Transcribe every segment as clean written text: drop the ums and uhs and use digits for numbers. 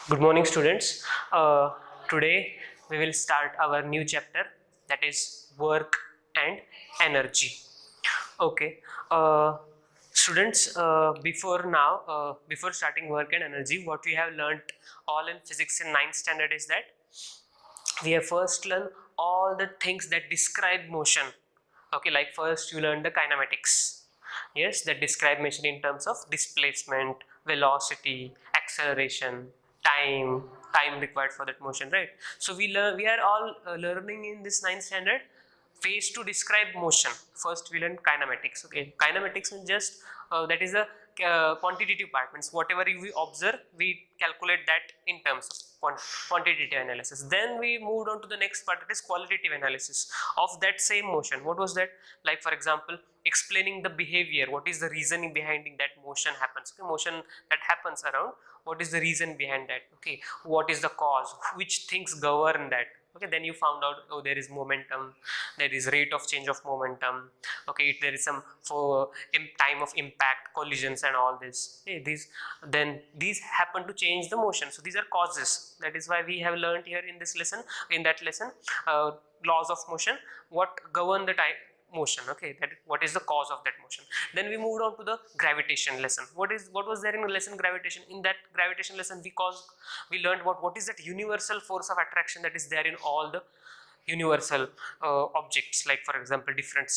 Good morning, students. Today we will start our new chapter, that is work and energy. Okay, students. Before starting work and energy, what we have learned all in physics in ninth standard is that we have first learned all the things that describe motion. Okay, like first you learn the kinematics. Yes, that describe motion in terms of displacement, velocity, acceleration, time, time required for that motion, right? So we are all learning in this ninth standard phase to describe motion. First we learn kinematics. Okay, kinematics is just that is a quantitative part, means whatever we observe we calculate that in terms of quantitative analysis. Then we moved on to the next part, that is qualitative analysis of that same motion. What was that? Like for example, explaining the behavior, what is the reasoning behind that motion happens. Okay, motion that happens around, what is the reason behind that? Okay, what is the cause, which things govern that? Okay, then you found out, oh, there is momentum, there is rate of change of momentum. Okay, there is some for time of impact, collisions and all this. Okay, these happen to change the motion, so these are causes. That is why we have learned here in this lesson, in that lesson, laws of motion, what govern the time motion. Okay, that what is the cause of that motion. Then we moved on to the gravitation lesson. What was there in the lesson gravitation? In that gravitation lesson we learned what is that universal force of attraction that is there in all the universal objects, like for example different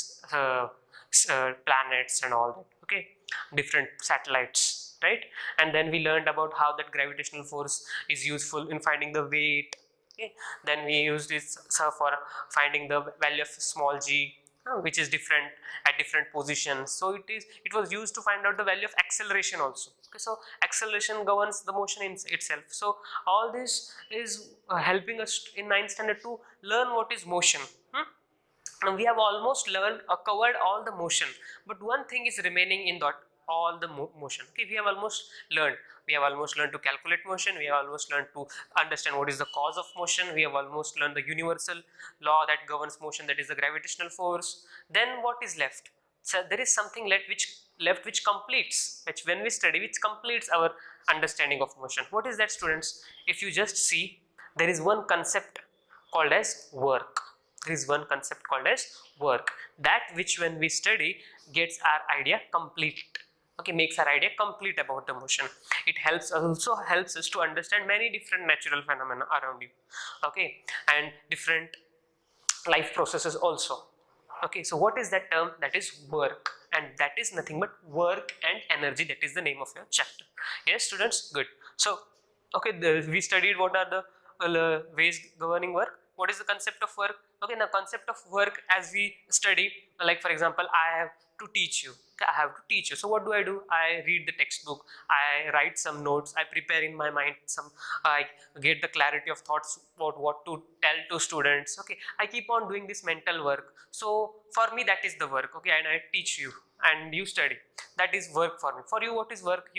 planets and all that. Okay, different satellites, right? And then we learned about how that gravitational force is useful in finding the weight. Okay, then we used this for finding the value of small g, which is different at different positions. So it was used to find out the value of acceleration also. Okay, so acceleration governs the motion in itself. So all this is helping us in ninth standard to learn what is motion. Now we have almost learned or covered all the motion, but one thing is remaining in that all the motion. Okay, we have almost learned. We have almost learned to calculate motion. We have almost learned to understand what is the cause of motion. We have almost learned the universal law that governs motion, that is the gravitational force. Then what is left? So there is something which completes, which when we study, which completes our understanding of motion. What is that, students? If you just see, there is one concept called as work. There is one concept called as work, that which when we study gets our idea complete. Okay, makes our idea complete about the motion. It also helps us to understand many different natural phenomena around you. Okay, and different life processes also. Okay, so what is that term? That is work, and that is nothing but work and energy. That is the name of your chapter. Yes, students, good. So okay, we studied what are the ways governing work. What is the concept of work? Okay, now concept of work as we study, like for example, I have to teach you. Okay, I have to teach you. So what do? I read the textbook, I write some notes, I prepare in my mind some, I get the clarity of thoughts about what to tell to students. Okay, I keep on doing this mental work. So for me that is the work. Okay, and I teach you and you study. That is work for me. For you, what is work?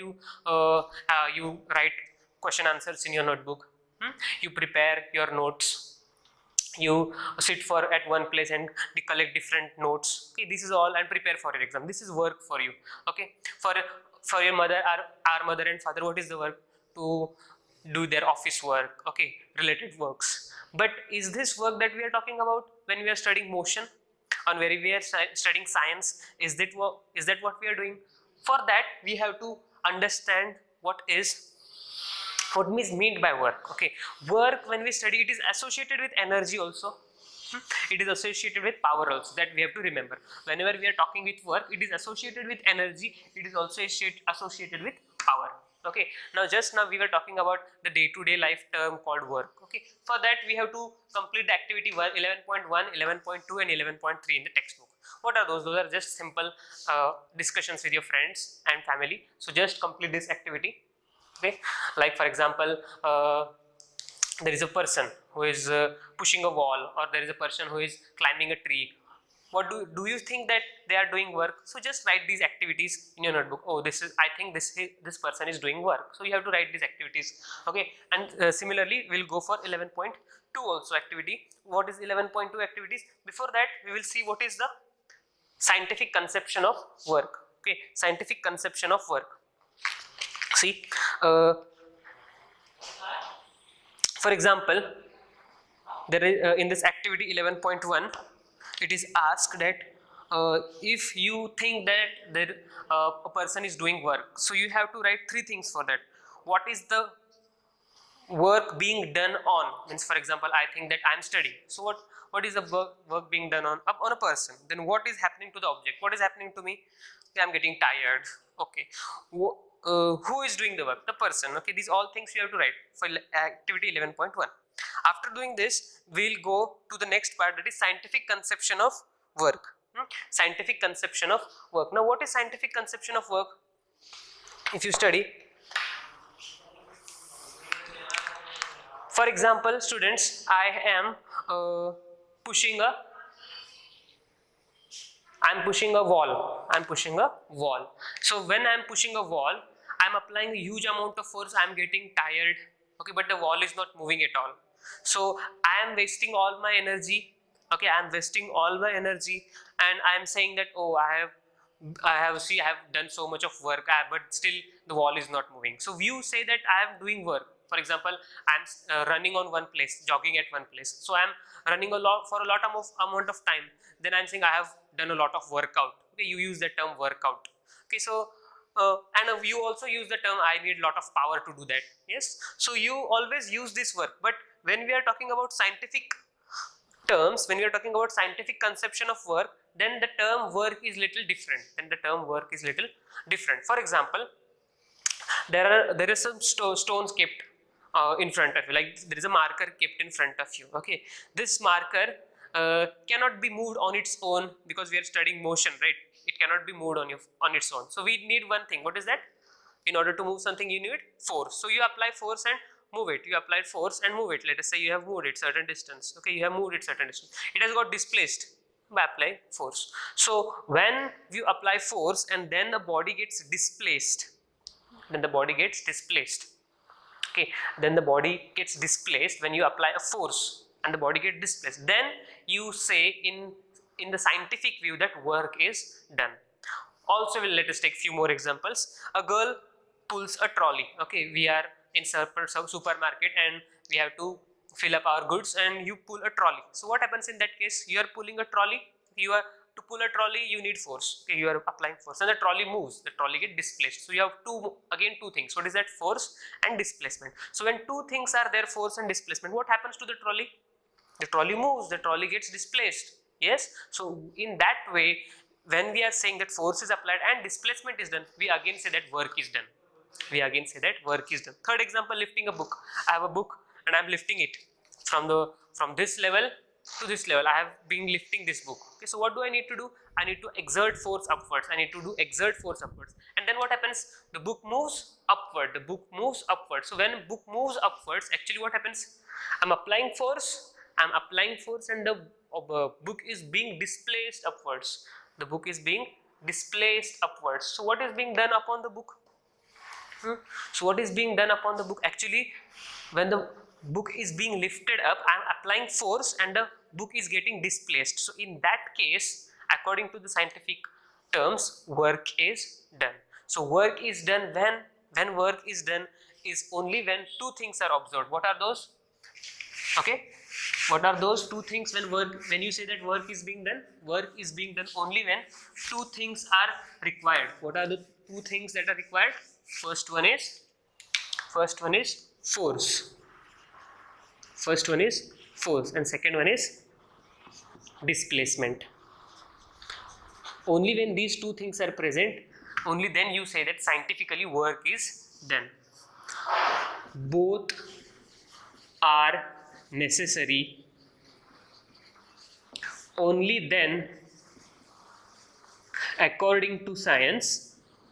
You write question answers in your notebook. You prepare your notes, you sit for at one place and collect different notes. Okay, this is all, and prepare for your exam. This is work for you. Okay, for your mother, our mother and father, what is the work? To do their office work. Okay, related works. But is this work that we are talking about when we are studying motion, or when we are studying science? Is that what we are doing? For that we have to understand what means meant by work. Okay, work when we study, it is associated with energy also. It is associated with power also, that we have to remember. Whenever we are talking with work, it is associated with energy, it is also associated with power. Okay, now we were talking about the day-to-day life term called work. Okay, for that we have to complete the activity 11.1, 11.2 and 11.3 in the textbook. What are those? Those are just simple discussions with your friends and family. So just complete this activity. Okay, like for example, there is a person who is pushing a wall, or there is a person who is climbing a tree. What do you think that they are doing work? So just write these activities in your notebook. Oh, I think this person is doing work. So you have to write these activities. Okay, and similarly we'll go for 11.2 also activity. What is 11.2 activities? Before that we will see what is the scientific conception of work. Okay, scientific conception of work. See, For example, there is in this activity 11.1, it is asked that if you think that there, a person is doing work, so you have to write three things for that. What is the work being done on? Means, for example, I think that I'm studying, so what is the work being done on a person? Then what is happening to the object? What is happening to me? Okay, I'm getting tired. Okay, who is doing the work? The person. Okay, these all things you have to write for activity 11.1. After doing this, we'll go to the next part, that is scientific conception of work. Scientific conception of work. Now, what is scientific conception of work? If you study, for example, students, I am pushing a wall. I'm pushing a wall. So when I'm pushing a wall, I'm applying a huge amount of force. I'm getting tired. Okay, but the wall is not moving at all. So I am wasting all my energy. Okay, I am wasting all my energy, and I am saying that, oh, I have done so much of work, but still the wall is not moving. So you say that I am doing work. For example, I'm running on one place, jogging at one place. So I'm running for a lot of amount of time. Then I'm saying I have done a lot of workout. Okay, you use the term workout. Okay, so and you also use the term I need a lot of power to do that. Yes, so you always use this work. But when we are talking about scientific terms, when we are talking about scientific conception of work, then the term work is little different. For example, there is some stones kept in front of you, like there is a marker kept in front of you. Okay, this marker cannot be moved on its own, because we are studying motion, right? It cannot be moved on its own. So we need one thing. What is that? In order to move something, you need force. So you apply force and move it. You apply force and move it. Let us say you have moved it certain distance. Okay, you have moved it certain distance. It has got displaced by applying force. So when you apply force and then the body gets displaced, okay, then the body gets displaced when you apply a force and the body gets displaced. Then you say in the scientific view that work is done. Also, let us take few more examples. A girl pulls a trolley. Okay, we are in supermarket and we have to fill up our goods, and you pull a trolley. So what happens in that case? You are pulling a trolley. To pull a trolley, you need force. Okay, you are applying force, and the trolley moves. The trolley gets displaced. So you have two things. What is that? Force and displacement. So when two things are there, force and displacement, what happens to the trolley? The trolley moves. The trolley gets displaced. Yes. So in that way, when we are saying that force is applied and displacement is done, we again say that work is done. Third example, lifting a book. I have a book and I am lifting it from this level to this level. I have been lifting this book. Okay, so what do I need to do? I need to exert force upwards. And then what happens? The book moves upward. So when book moves upwards, actually what happens? I'm applying force, and the book is being displaced upwards. So what is being done upon the book? Actually, when the book is being lifted up, I am applying force and the book is getting displaced. So in that case, according to the scientific terms, work is done. So work is done when work is done is only when two things are observed. What are those? Okay, what are those two things when you say that work is being done? Work is being done only when two things are required. What are the two things that are required? First one is force. And second one is displacement. Only when these two things are present, only then you say that scientifically work is done. Both are necessary. Only then, according to science,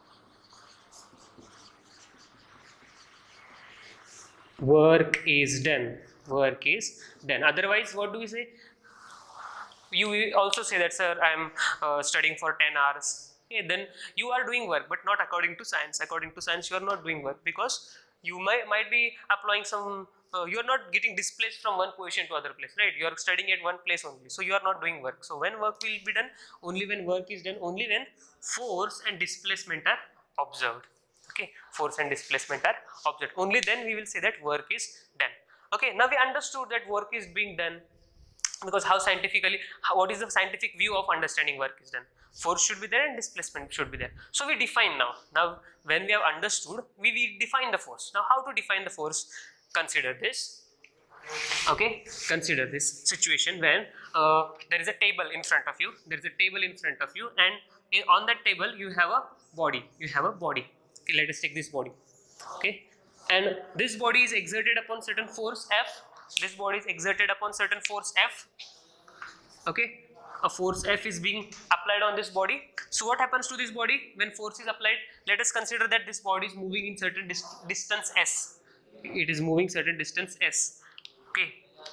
work is done. Otherwise, what do we say? You also say that, sir, I am studying for 10 hours. Okay, then you are doing work, but not according to science. According to science, you are not doing work, because you might be applying some. You are not getting displaced from one position to other place, right? You are studying at one place only, so you are not doing work. So when work will be done? Only when work is done. Only when force and displacement are observed. Okay, force and displacement are observed. Only then we will say that work is done. Okay, now we understood that work is being done, because what is the scientific view of understanding work is done? Force should be there and displacement should be there. So we define now when we have understood, we define the force. Now how to define the force? Consider this. Okay, consider this situation when there is a table in front of you. There is a table in front of you, and on that table you have a body. Okay, let us take this body. Okay, and this body is exerted upon certain force F. This body is exerted upon certain force F. Okay, a force F is being applied on this body. So what happens to this body when force is applied? Let us consider that this body is moving in certain distance S. It is moving certain distance S. Okay,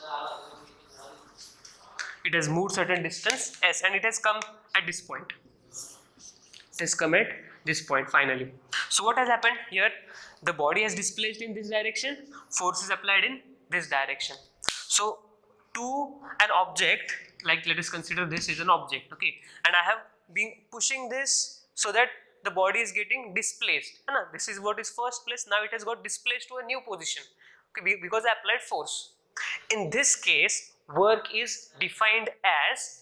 it has moved certain distance S, and it has come at this point. It has come at this point finally. So what has happened here? The body has displaced in this direction, force is applied in this direction. So to an object, like let us consider this is an object, okay, and I have been pushing this so that the body is getting displaced. This is what is first place, now it has got displaced to a new position, okay, because I applied force. In this case, work is defined as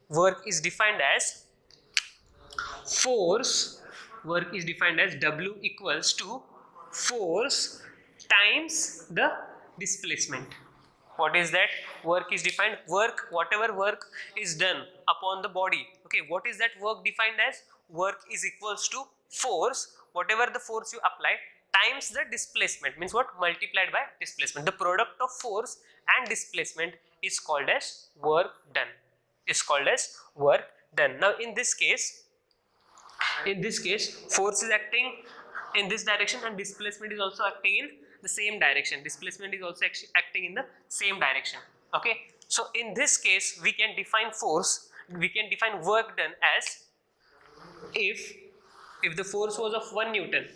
force. Work is defined as W equals to force times the displacement. What is that? Work is defined, whatever work is done upon the body. Okay, what is that work defined as? Work is equals to force, whatever the force you apply, times the displacement. Means what? Multiplied by displacement. The product of force and displacement is called as work done. Now in this case, force is acting in this direction and displacement is also acting in the same direction. Displacement is also acting in the same direction. Okay, so in this case we can define work done as, if the force was of 1 Newton,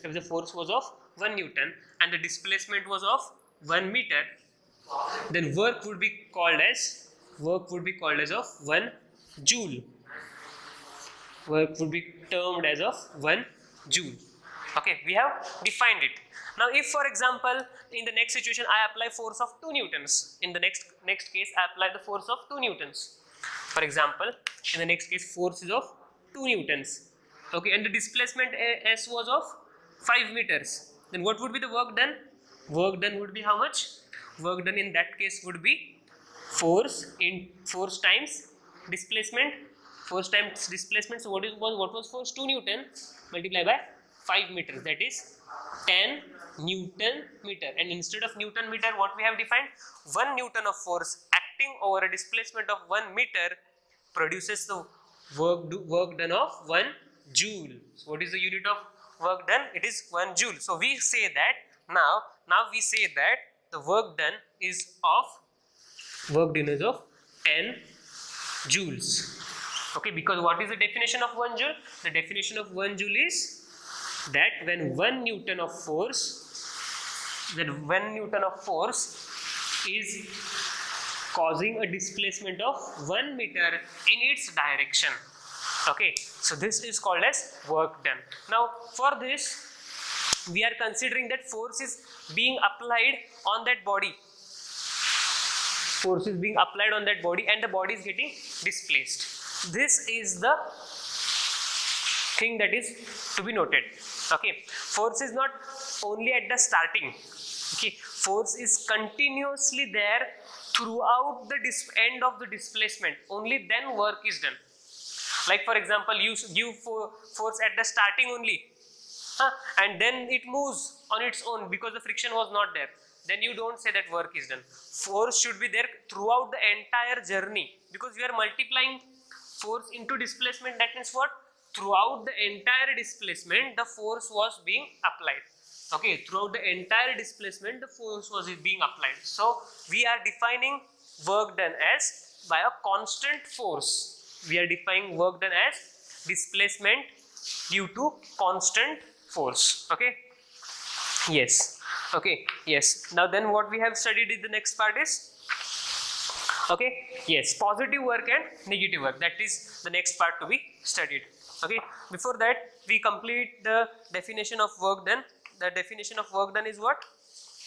and the displacement was of 1 meter, then work would be called as of 1 joule. Work would be termed as of 1 joule. Okay, we have defined it. Now if for example in the next situation I apply force of 2 newtons, in the next case I apply the force of 2 newtons. For example, in the next case force is of 2 newtons. Okay, and the displacement S was of 5 meters. Then what would be the work done? Work done would be how much? Work done in that case would be force times displacement. Force times displacement. So what was force? 2 Newton multiplied by 5 meters. That is 10 Newton meter. And instead of Newton meter, what we have defined? 1 Newton of force acting over a displacement of 1 meter produces the work done of 1 joule. So what is the unit of work done? It is 1 joule. So we say that now we say that the work done is of 10 joules. Okay, because what is the definition of 1 joule? The definition of 1 joule is that when 1 Newton of force is causing a displacement of 1 meter in its direction. Okay, so this is called as work done. Now for this we are considering that force is being applied on that body. Force is being applied on that body and the body is getting displaced. This is the thing that is to be noted. Okay, force is not only at the starting. Okay, force is continuously there throughout the end of the displacement. Only then work is done. Like for example, you give force at the starting only, and then it moves on its own because the friction was not there. Then you don't say that work is done. Force should be there throughout the entire journey, because you are multiplying force into displacement. That means what? Throughout the entire displacement the force was being applied. Okay, throughout the entire displacement the force was being applied. So we are defining work done as by a constant force. We are defining work done as displacement due to constant force. Okay, yes. Okay, yes. Now then what we have studied in the next part is, okay, yes, positive work and negative work. That is the next part to be studied. Okay, before that we complete the definition of work done. The definition of work done is what?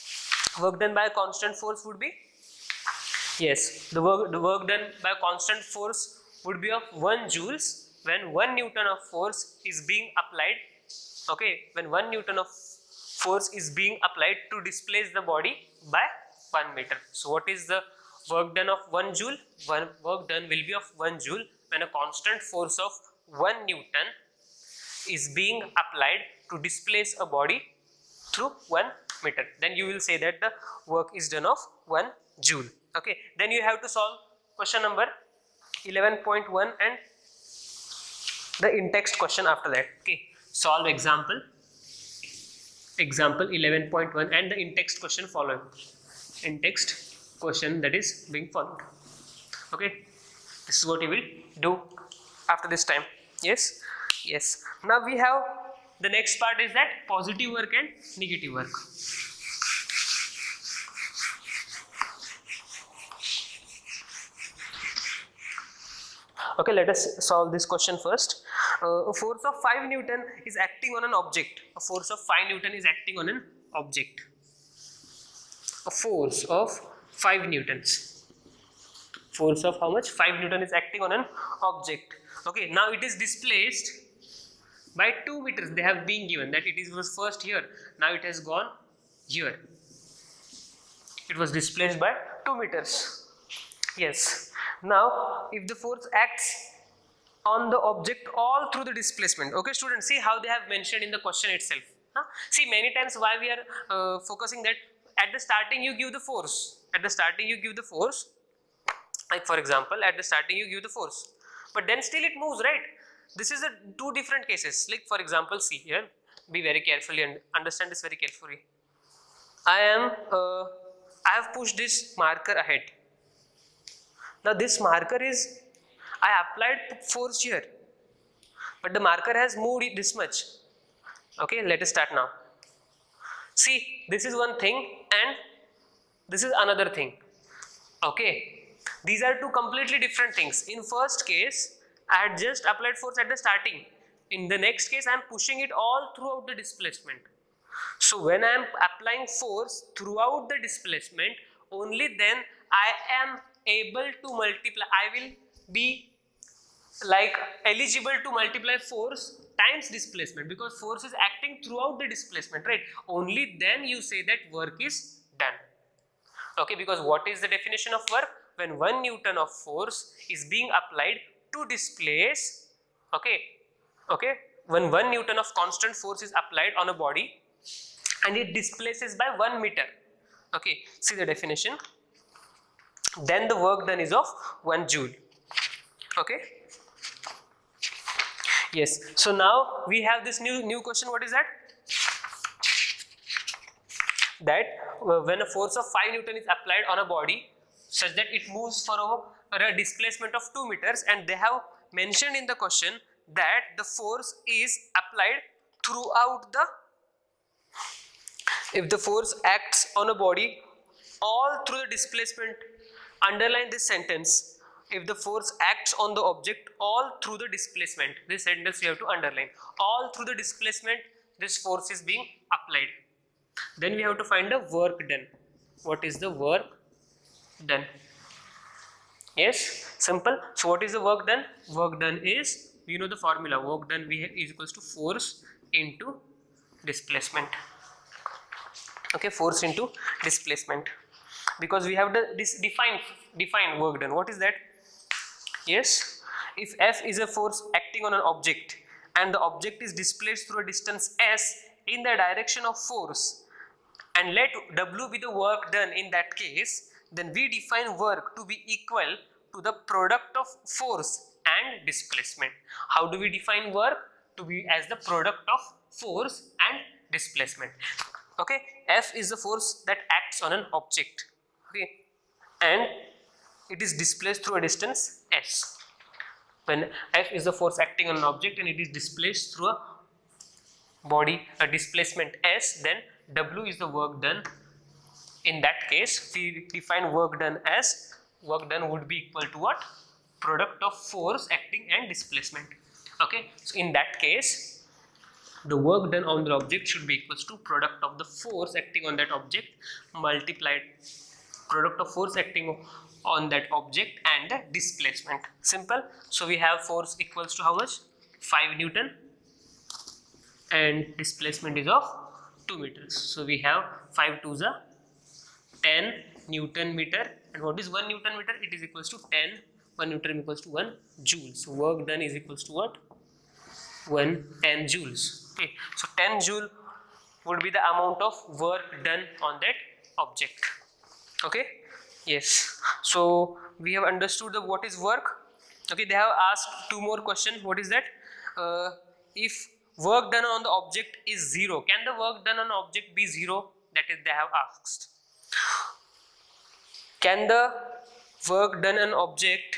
Work done by a constant force would be, yes, the work done by a constant force would be of 1 joules when 1 Newton of force is being applied. Okay, when 1 Newton of force is being applied to displace the body by 1 meter. So what is the work done of 1 joule? Work done will be of 1 joule when a constant force of 1 Newton is being applied to displace a body through 1 meter. Then you will say that the work is done of 1 joule. Okay, then you have to solve question number 11.1 and the in-text question after that. Okay, solve example 11.1 and the in-text question following. In-text question that is being followed. Okay, this is what you will do after this time. Yes, yes. Now we have the next part is that positive work and negative work. Okay, let us solve this question first. A force of 5 Newton is acting on an object. A force of 5 Newton is acting on an object. A force of 5 Newtons. Force of how much? 5 Newton is acting on an object. Okay, now it is displaced by 2 meters. They have been given that it was first here. Now it has gone here. It was displaced by 2 meters. Yes. Now, if the force acts on the object all through the displacement. Okay, students, see how they have mentioned in the question itself. See, many times why we are focusing that at the starting you give the force. At the starting you give the force. Like for example, at the starting you give the force. But then still it moves, right? This is the 2 different cases. Like for example, see here. Be very carefully and understand this very carefully. I have pushed this marker ahead. Now this marker is, I applied force here, but the marker has moved this much. Okay, let us start now. See, this is one thing and this is another thing. Okay, these are 2 completely different things. In first case, I had just applied force at the starting. In the next case, I am pushing it all throughout the displacement. So when I am applying force throughout the displacement, only then I am able to multiply. I will be like eligible to multiply force times displacement, because force is acting throughout the displacement, right? Only then you say that work is done. Okay, because what is the definition of work? When 1 Newton of force is being applied to displace, okay, when 1 Newton of constant force is applied on a body and it displaces by 1 meter. Okay, see the definition. Then the work done is of 1 joule. Okay. Yes. So now we have this new question. What is that? That when a force of 5 Newton is applied on a body such that it moves for a displacement of 2 meters, and they have mentioned in the question that the force is applied throughout the, if the force acts on a body all through the displacement, underline this sentence. If the force acts on the object all through the displacement, this sentence you have to underline. All through the displacement, this force is being applied. Then we have to find the work done. What is the work done? Yes, simple. So what is the work done? Work done is, you know the formula. Work done is equals to force into displacement. Okay, force into displacement. Because we have this defined work done. What is that? Yes, if F is a force acting on an object and the object is displaced through a distance S in the direction of force, and let W be the work done in that case, then we define work to be equal to the product of force and displacement. How do we define work? To be as the product of force and displacement. Okay, F is the force that acts on an object. Okay, and it is displaced through a distance S. When F is the force acting on an object and it is displaced through a body, a displacement S, then W is the work done. In that case, we define work done as, work done would be equal to what? Product of force acting and displacement. Okay, so in that case, the work done on the object should be equals to product of the force acting on that object multiplied product of force acting on that object and the displacement. Simple. So we have force equals to how much? 5 Newton, and displacement is of 2 meters. So we have 5 to the 10 Newton meter, and what is 1 Newton meter? It is equals to 10. 1 Newton equals to 1 joule. So work done is equals to what? 10 joules. Okay, so 10 joule would be the amount of work done on that object. Okay, yes. So we have understood the what is work. Okay, they have asked 2 more questions. What is that? If work done on the object is 0, can the work done on object be 0? That is, they have asked. Can the work done on object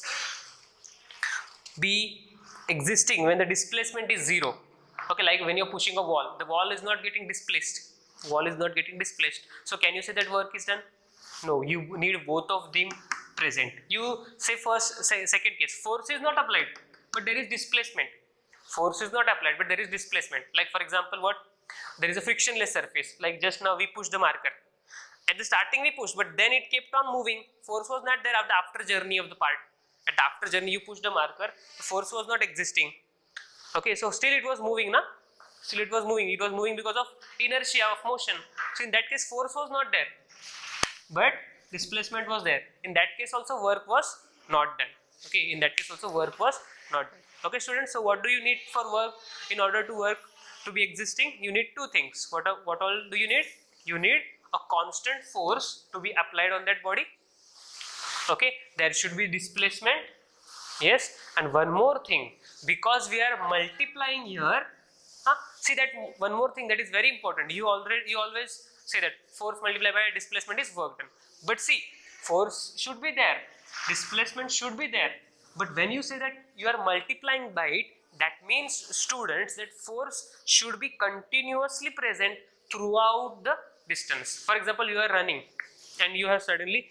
be existing when the displacement is 0? Okay, like when you're pushing a wall, the wall is not getting displaced. Wall is not getting displaced. So can you say that work is done? No, you need both of them present. You say second case, force is not applied, but there is displacement. Force is not applied, but there is displacement. Like for example, what? There is a frictionless surface. Like just now we pushed the marker. At the starting we pushed, but then it kept on moving. Force was not there after journey of the part. At after journey you pushed the marker, the force was not existing. Okay, so still it was moving, na? Still it was moving. It was moving because of inertia of motion. So in that case force was not there, but displacement was there. In that case also work was not done. Okay, in that case also work was not done. Okay students, so what do you need for work? In order to work to be existing, you need 2 things. What all do you need? You need a constant force to be applied on that body. Okay, there should be displacement. Yes, and one more thing, because we are multiplying here, see that one more thing that is very important. You always say that force multiplied by displacement is work done. But see, force should be there, displacement should be there. But when you say that you are multiplying by it, that means students that force should be continuously present throughout the distance. For example, you are running and you have suddenly,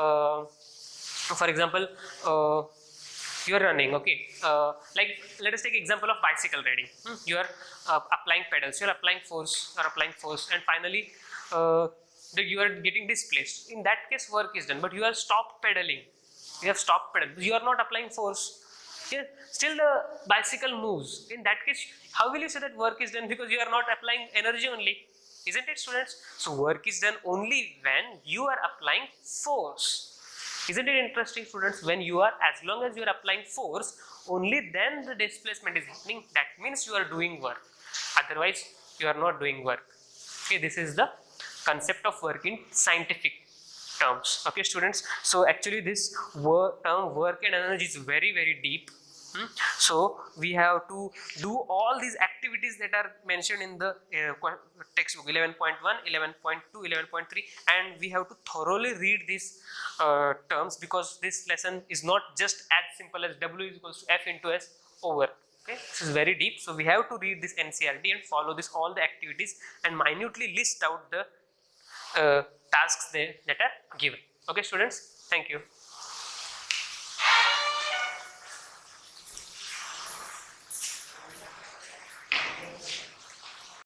for example, you are running, okay, like let us take example of bicycle riding. You are applying pedals, you are applying force, and finally you are getting displaced. In that case work is done, but you have stopped pedaling. You have stopped pedaling, you are not applying force. Yeah, still the bicycle moves. In that case, how will you say that work is done? Because you are not applying energy only, isn't it students? So work is done only when you are applying force. Isn't it interesting students? When you are, as long as you are applying force, only then the displacement is happening. That means you are doing work. Otherwise, you are not doing work. Okay, this is the concept of work in scientific terms. Okay students, so actually this term work and energy is very deep. So we have to do all these activities that are mentioned in the textbook 11.1, 11.2, 11.3, and we have to thoroughly read these terms, because this lesson is not just as simple as W is equals to F into S over. Okay, this is very deep, so we have to read this NCERT and follow this all the activities and minutely list out the tasks that are given. Okay students, thank you.